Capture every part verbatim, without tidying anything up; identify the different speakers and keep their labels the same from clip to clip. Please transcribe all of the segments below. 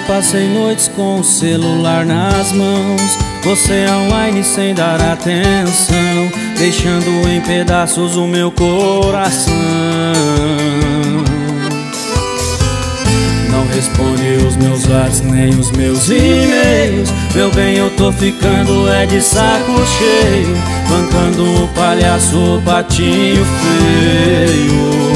Speaker 1: passei noites com o celular nas mãos, você online sem dar atenção, deixando em pedaços o meu coração. Não responde os meus WhatsApps nem os meus e-mails. Meu bem, eu tô ficando é de saco cheio, bancando um palhaço, o patinho feio.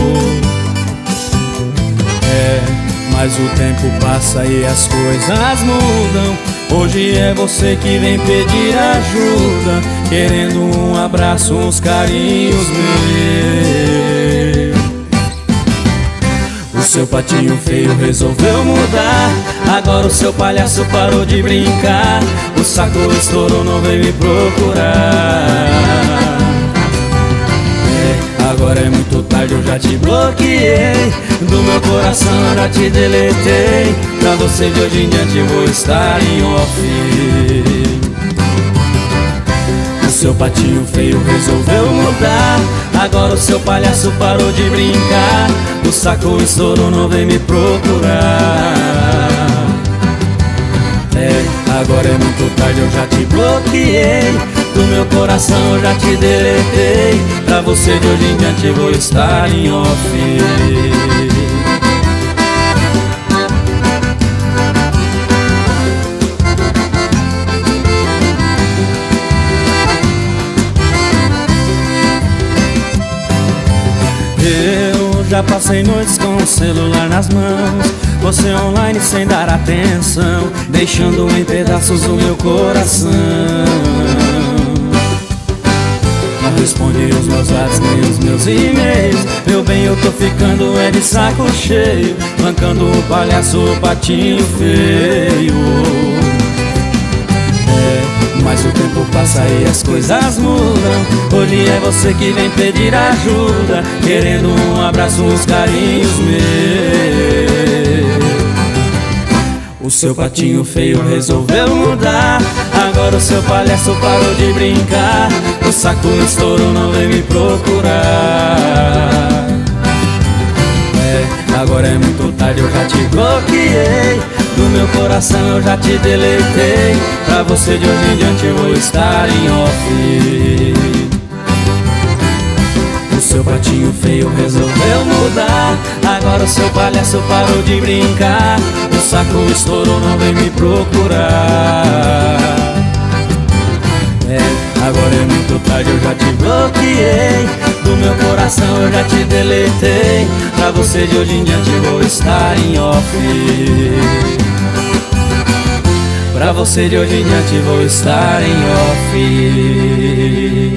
Speaker 1: É, mas o tempo passa e as coisas mudam. Hoje é você que vem pedir ajuda, querendo um abraço, uns carinhos meus. O seu patinho feio resolveu mudar, agora o seu palhaço parou de brincar. O saco estourou, não veio me procurar. É, agora é muito tarde, eu já te bloqueei, do meu coração eu já te deletei. Pra você de hoje em diante eu vou estar em off. O seu patinho feio resolveu mudar, agora o seu palhaço parou de brincar. O saco estourou, não vem me procurar. É, agora é muito tarde, eu já te bloqueei, do meu coração eu já te deletei. Pra você de hoje em diante eu vou estar em off. Eu já passei noites com o celular nas mãos, você online sem dar atenção, deixando em pedaços o meu coração. Não respondi os meus WhatsApps nem os meus e-mails. Meu bem, eu tô ficando é de saco cheio, bancando o palhaço, o patinho feio. Mas o tempo passa e as coisas mudam. Hoje é você que vem pedir ajuda, querendo um abraço, uns carinhos meus. O seu patinho feio resolveu mudar, agora o seu palhaço parou de brincar. O saco estourou, não vem me procurar. É, agora é muito tarde, eu já te bloqueei, do meu coração eu já te deletei. Pra você de hoje em diante eu vou estar em off. O seu patinho feio resolveu mudar, agora o seu palhaço parou de brincar. O saco estourou, não vem me procurar. É, agora é muito tarde, eu já te bloqueei, do meu coração eu já te deletei. Pra você de hoje em diante eu vou estar em off. Pra você de hoje em diante vou estar em off.